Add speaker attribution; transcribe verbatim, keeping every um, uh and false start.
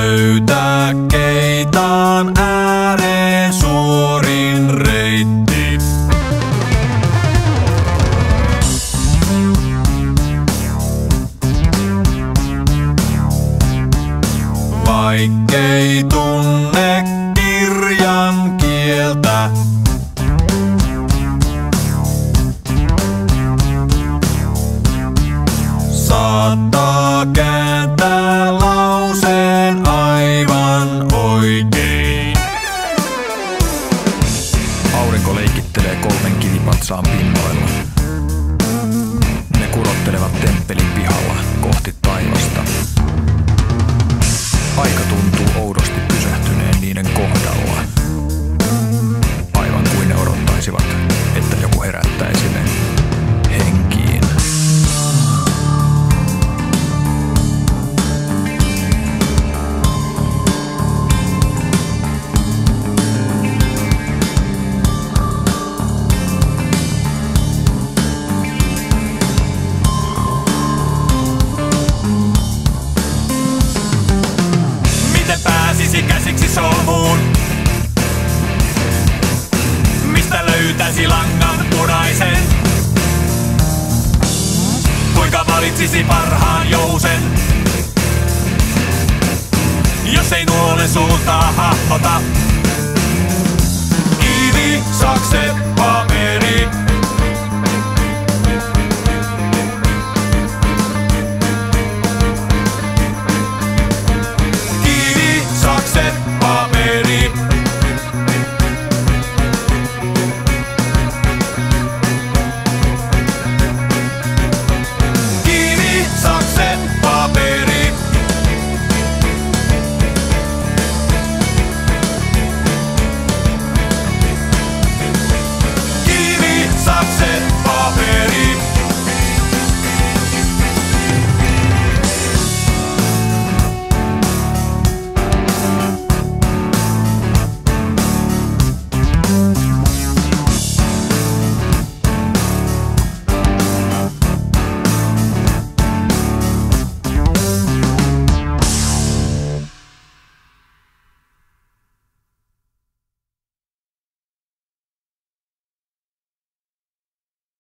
Speaker 1: löytää keitaan ääreen suorin reitti. Vaikkei tunne kirjan kieltä, saattaa kääntää lauseen aivan oikein.
Speaker 2: Aurinko leikittelee kolmen kivipatsaan pinnoilla. Ne kurottelevat temppelin pihalla kohti taivasta. Aika tuntuu oudosti pysähtyneen niiden kohdalla. Aivan kuin ne odottaisivat, että joku herättäisi ne henkiin.
Speaker 1: Miten pääsisi käsiksi solmuun? Mistä löytäisi langan punaisen? Kuinka valitsisi parhaan jousen? Jos ei nuolen suuntaa hahmota. Kivi, sakset, paperi.